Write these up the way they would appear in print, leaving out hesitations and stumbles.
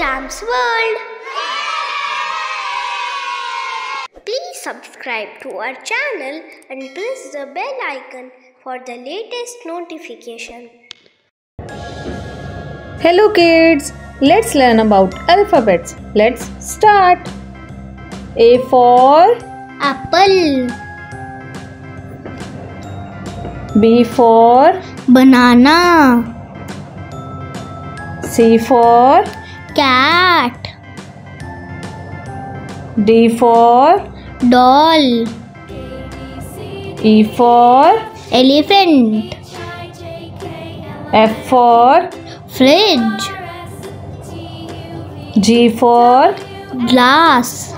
Sham's World. Please subscribe to our channel and press the bell icon for the latest notification. Hello kids, let's learn about alphabets. Let's start. A for Apple. B for Banana. C for Cat. D for Doll. E for Elephant. F for Fridge. G for Glass.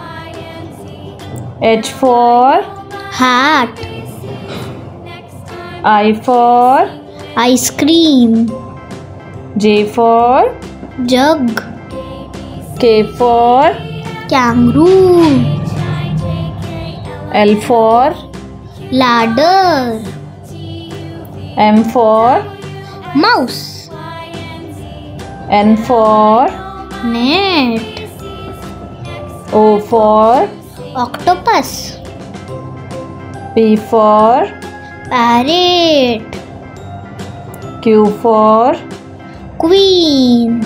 H for Hat. I for Ice cream. J for Jug. K for Kangaroo. L for Ladder. M for Mouse. N for Net. O for Octopus. P for Parrot. Q for Queen.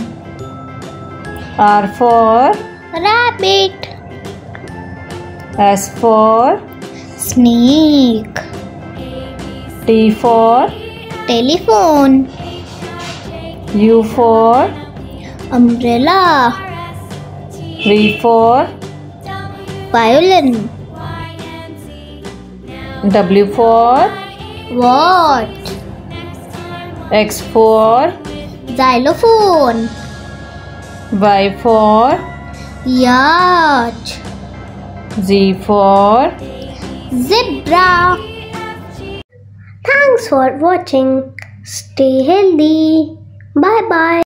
R for Rabbit. S for Snake. T for Telephone. U for Umbrella. V for Violin. W for Watch. X for Xylophone. Y for Yacht. Z for Zebra. Thanks for watching. Stay healthy. Bye bye.